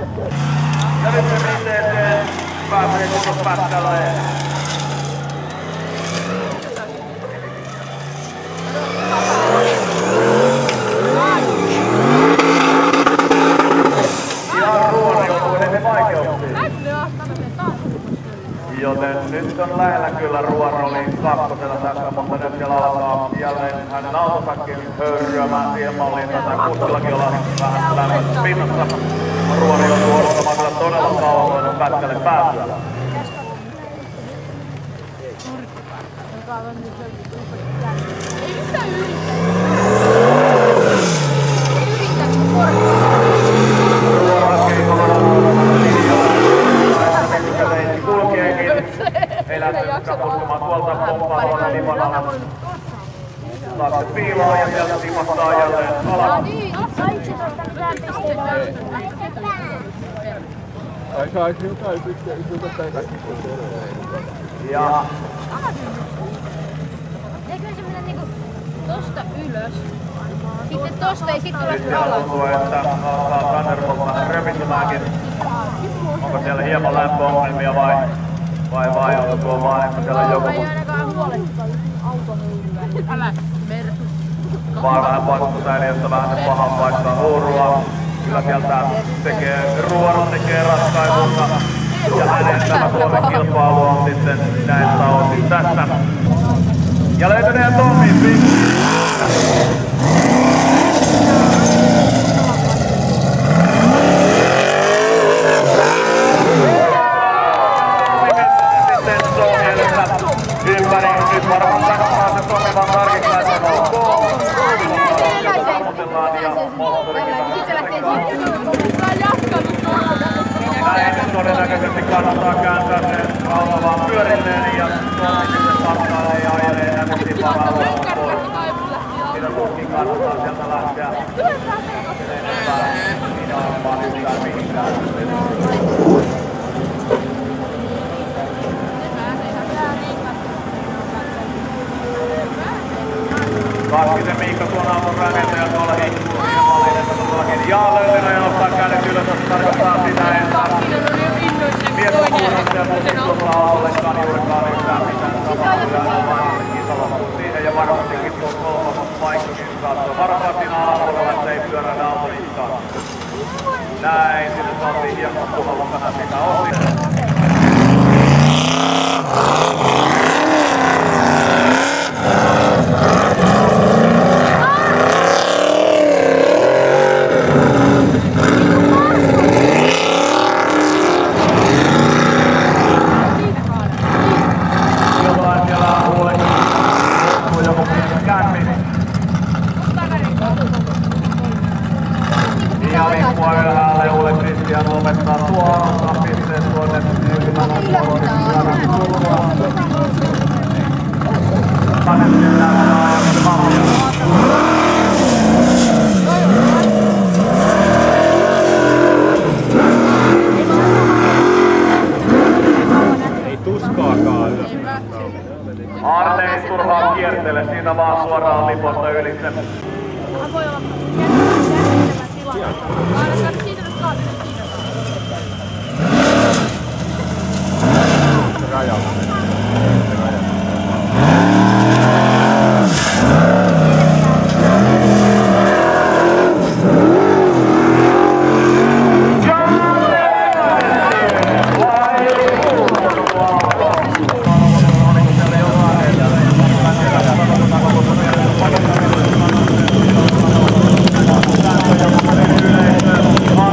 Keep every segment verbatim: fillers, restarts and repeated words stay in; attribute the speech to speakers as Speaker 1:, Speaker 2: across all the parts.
Speaker 1: Ja nyt se rinteeseen pääsee kunnon pätkällä. Ja ruoan joutuu heti vaikeuksiin. Joten nyt on lähellä kyllä ruoan oli kakkosella tässä, mutta nyt siellä alkaa jälleen hänen autosakin höyryämään siihen malliin. Tätä kuskillakin ollaan vähän lämmässä pinnassa. Ruoan joutuu odottamaan kyllä todella kauan, kun pätkälle pääsyä.
Speaker 2: Ei yhtään
Speaker 1: ei lähtenytkään koskemaan tuolta pomppaavalta lipan alas. Taakse piilaa ja sieltä tipahtaa jälleen alas. Ja
Speaker 2: eikö se mennä niinku tosta ylös? Sitten tosta ei sit tule
Speaker 1: nyt siellä tuntuu, että alkaa Thunderbolt vähän röpisemäänkin. Onko siellä hieman lämpöongelmia vai? Vai vai onko tuo vaan, että siellä on joku...
Speaker 2: Ei ainakaan huolestuttaa automyylyä. Älä Mersu.
Speaker 1: Vaan vähän paikkusäiliöstä vähän se pahan paikkaa huurua. Kyllä sieltä tekee, ruoron tekee ratkaisunsa. Ja hänen tämä Suomen kilpailu on sitten näistä osin tässä. Ja löytänee Tommi Pink. Ympäri, nyt varmaan takkaa se toimivan tarkistaa, että on ok. Sammutellaan ja moottorikin näin nyt todennäköisesti kannattaa kääntää se auto vaan pyörilleen ja Tommi sitten tarkkailee ja ajelee näkysti parhaalla pois. Siinä tuskin kannattaa sieltä lähteä. Minä olen vaan yhtään mihinkään. Kaskisen Miikka tuon auton rakentaja tuolla hikkuu siinä malliin, että todellakin jaa löytynyt ja nostaa kädet ylös, jos tarkoittaa sitä, että mies on kuunnassa ja mun tuolla autollekaan juurikaan yhtään mitään tapahtuu vain kisalla siihen ja varmastikin tuo kolmas paikkakin katsoo. Varmaan siinä alapuolella, että ei pyöräillä autolistaan. Näin, sinne saatiin hieman puhalla vähän sitä osin. Ja lopettaa tuolta pisteet tuonne ylimmällä puolelle. Kannettiin nähdään ajamisen mallia.
Speaker 3: Ei tuskaakaan.
Speaker 1: Arne ei turhaan kiertele, siinä vaan suoraan liposta ylitse.
Speaker 2: Voi olla järjestelmän tilassa. Aina siitä nyt kaatilla siitä.
Speaker 3: Rajalla.
Speaker 1: Yleisö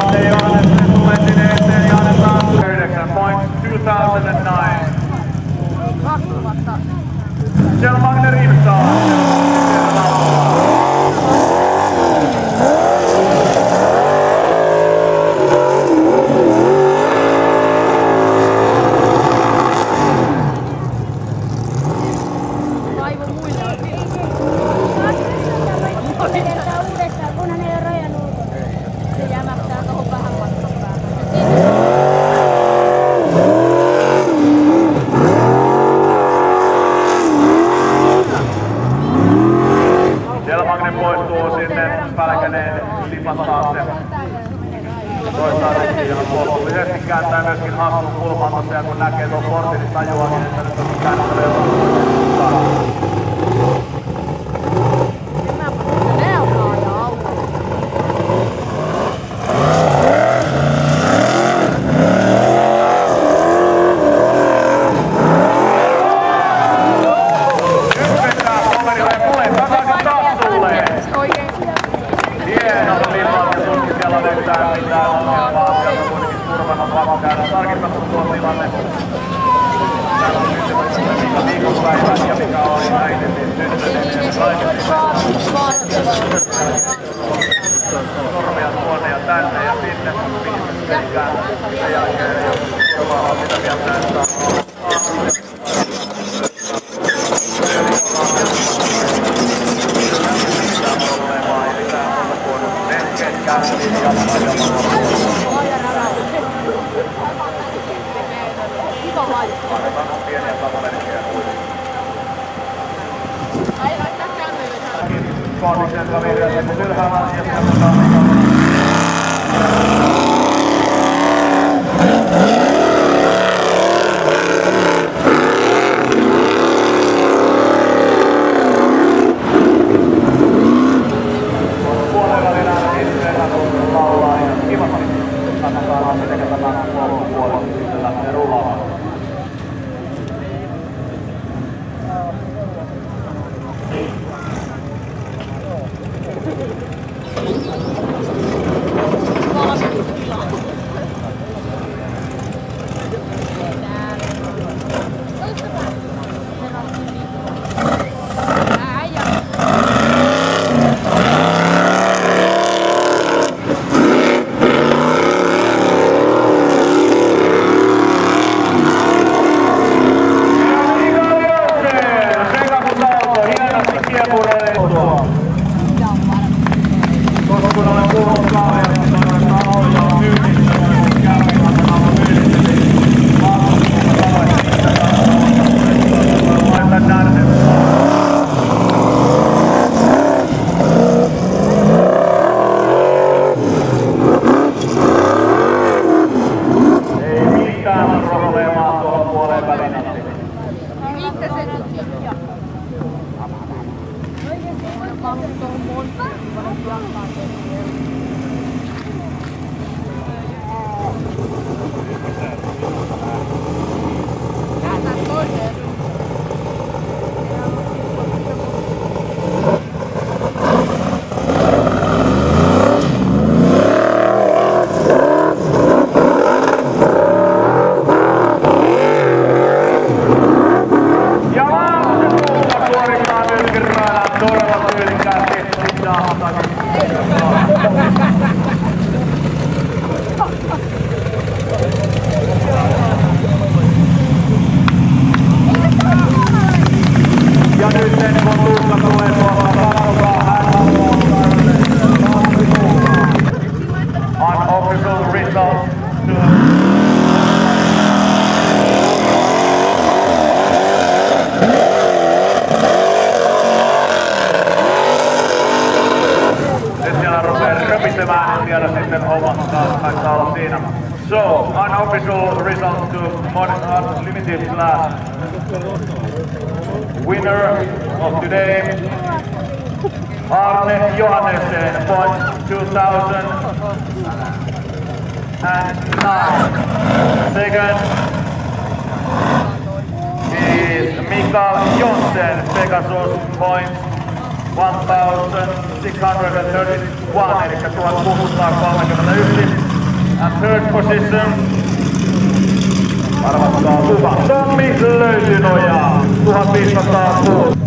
Speaker 1: toisaalta ja lopullisesti kääntää myöskin hassun kulman tossa ja kun näkee tuon portin, niin tajuakin, että nyt on kääntänyt jo mukaan. Tarkistettu tuo tilanne. Täällä on kysymässä mikä viikonpäivä ja mikä oli äiti syntynyt. Sormia tuonne ja tänne ja sinne. Sen jälkeen ja turvaa mitä mieltä näyttää. Pieniä tapamerkkejä kuitenkin.
Speaker 2: Ai, laittaa kämmöitä.
Speaker 1: Kohdiksen kaveria, kun ylhäällä asiassa katsotaan mikä puolella enää itseensä kun laulaa ja kivasti katsotaan miten tämä loppupuolella sitten lähtee rullaamaan. Kun olen kuullut Kaalijasta, että autoja on myynnissä, kun Kärkihantan on myynnissä, niin vastuussa sanoin, että tässä on laittaa närdet. Ei mitään probleemaa tuohon puoleen väliin.
Speaker 2: Mitä se nyt on? Oikeesti on monta. Kääntää toiseen.
Speaker 1: Ja Laakse suunta suorittaa nyrkiröönään todella tyylikkäästi. Ja nyt sen kun Tuukka tulee tuolta, katsokaa hän on luottanut. Unofficial result to vielä sitten omasta saattaa olla siinä. So, unofficial result to Modern Limited Class. Winner of today, Arne Johannesen, point two thousand nine. Second is Mikael Jonsen, Pegasus, point one thousand six hundred thirty-one, eli tuhatkuusisataakolmekymmentäyksi. And third position, arvatkaa kuka, Tommi Löytynoja, tuhatviisisataakuusi.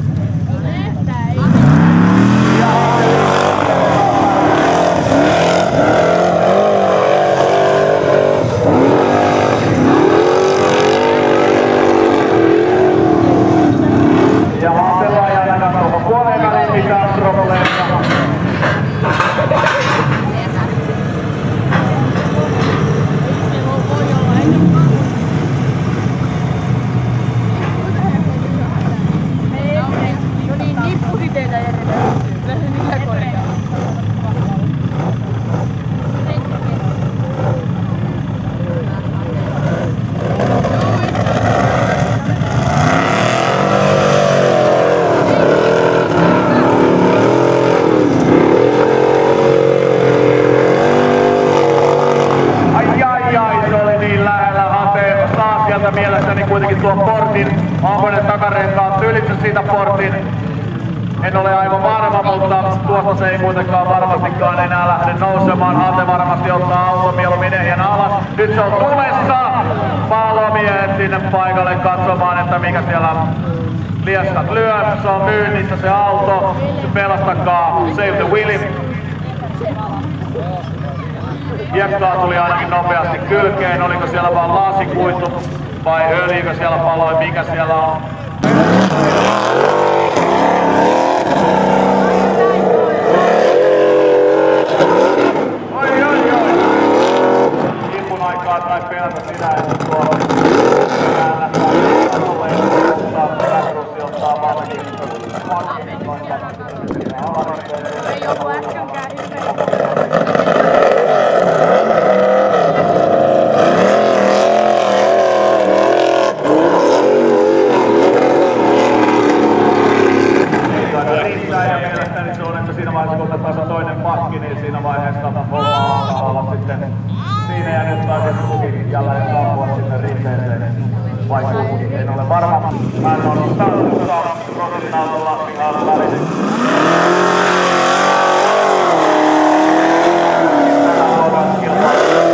Speaker 1: Ja haatellaan ja ainakaan tuohon puoleen väliin mitään probleemia.
Speaker 2: Ei
Speaker 1: kuitenkin tuon portin. Onko ne takarenkaat ylitse siitä portin? En ole aivan varma, mutta tuosta se ei kuitenkaan varmastikaan enää lähde nousemaan. Ate varmasti ottaa auton mieluummin ehjän alas. Nyt se on tulessa. Palomiehet sinne paikalle katsomaan, että mikä siellä lieskat lyö. Se on myynnissä se auto. Pelastakaa Save the Willy. Hiekkaa tuli ainakin nopeasti kylkeen. Oliko siellä vaan laasikuitu vai öljykö siellä paloi? Mikä siellä on? Oi oi oi! Kimpun aikaa sai pelätä sitä, että tuolla perällä tai tulee ottaa peräkrussi ottaa valtakin.
Speaker 2: Ei joku äskenkään hirveä. Siinä vaiheessa, kun otetaan se toinen pakki, niin siinä vaiheessa homma alkaa olla sitten siinä ja nyt taas tuki jälleen saapua sinne rinteeseen. Vai kuitenkin, en ole varma. Hän on startussa Rosin autolla pihalla välinen. Tänään luodaan kilpailu.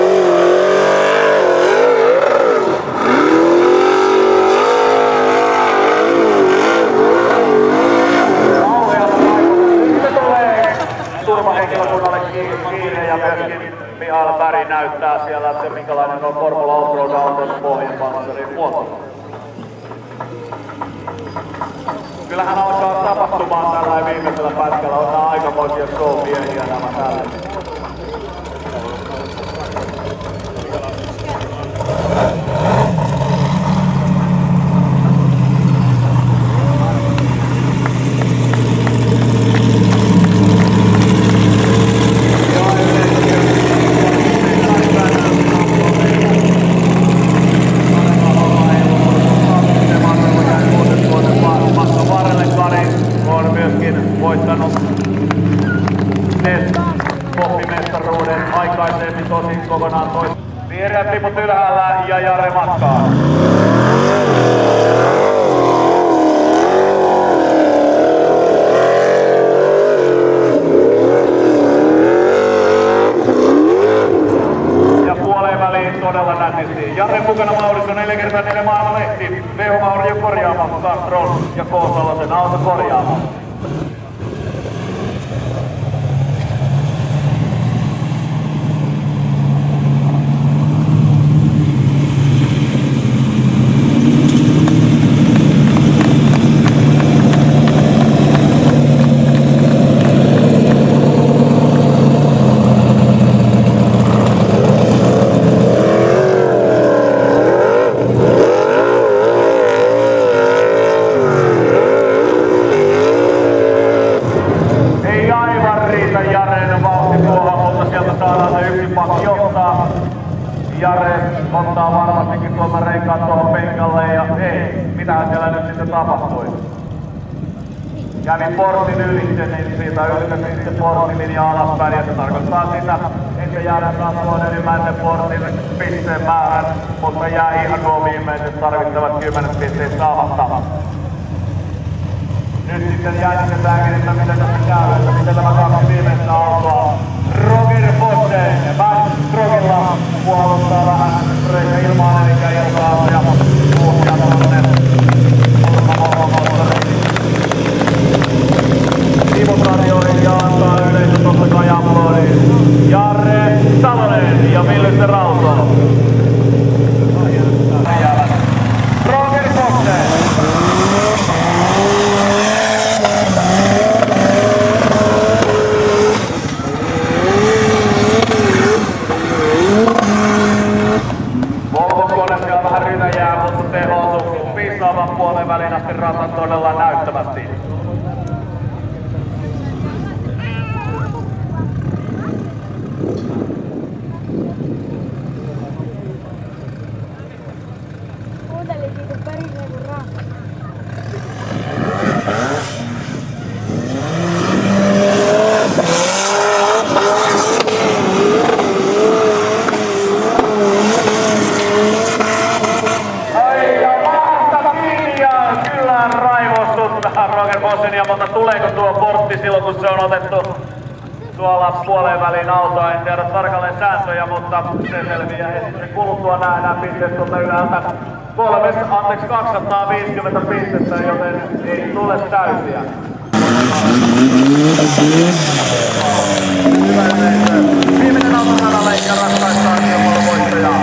Speaker 2: Turvahenkilökunnalle kiinni ja myöskin Mihail Berg näyttää siellä, että minkälainen on Formula Offroad-auton pohjapanssarin muoto. Kyllähän alkaa tapahtumaan tällä viimeisellä pätkällä, on nämä aikamoisia show-miehiä nämä täällä. Poppimestaruuden aikaisemmin tosin kokonaan tois. Vihreät liput ylhäällä ja Jare matkaa. Ja puoleen väliin todella nätisti. Jare mukana Maurisso neljä kertaa neljä maailmanlehti. Veijo Maurio korjaamo, Castron ja K. Salosen auto korjaamo. Jare ottaa varmastikin tuolta renkaat tuohon penkalle ja ei, mitähän siellä nyt sitten tapahtui. Kävi portin ylitse, niin siitä ylitse sitten porttilinja alaspäin ja se tarkoittaa sitä, että jäädään taas tuon ylimmäisen portin pisteen määrän, mutta jää ihan nuo viimeiset tarvittavat kymmenet pisteet saamatta. Nyt sitten jännitetäänkin, että miten tässä käy, että miten nämä kaksi viimeistä autoa Roger Fossen, Backstrokilla puoluttaa vähän reikä ilmaan, eli iltaa ja ohjaa tuonne Urma-Moottoriin. Sivuradioihin ja antaa yleisö totta kai aplodin. Jare Salonen ja Ville Rauto. Roger Fossen. Puolen välin asti ratan todella näyttävästi. Kuuntelin siitä perilleen kun rata.
Speaker 1: Ai silloin kun se on otettu tuolla puoleen väliin autoa. En tiedä tarkalleen sääntöjä, mutta se selviää hetken kuluttua. Nähdään pisteet tuolta ylhäältä. Kolmes, anteeksi kaksisataaviisikymmentä pistettä, joten ei tule täysiä. Hyvä yleisö. Viimeinen autosanaleikka ratkaistaan kilpailun voittajaa.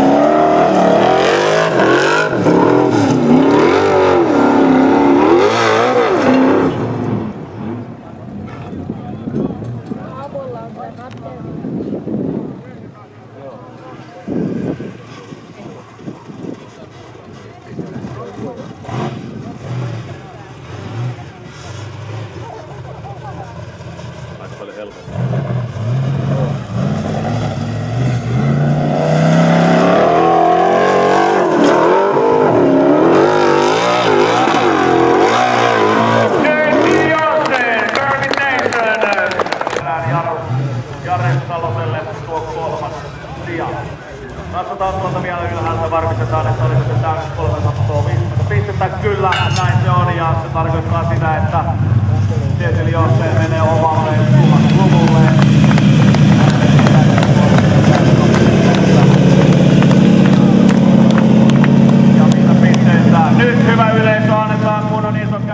Speaker 1: Katsotaan tuolta vielä ylhäältä, varmistetaan, että oliko se täysin kolmesataaviisikymmentä pistettä. Kyllä, näin se on, ja se tarkoittaa sitä, että Tietysti Joseen menee omalle luvulle. Ja mitä pisteitä? Nyt hyvä yleisö annetaan kunnon iso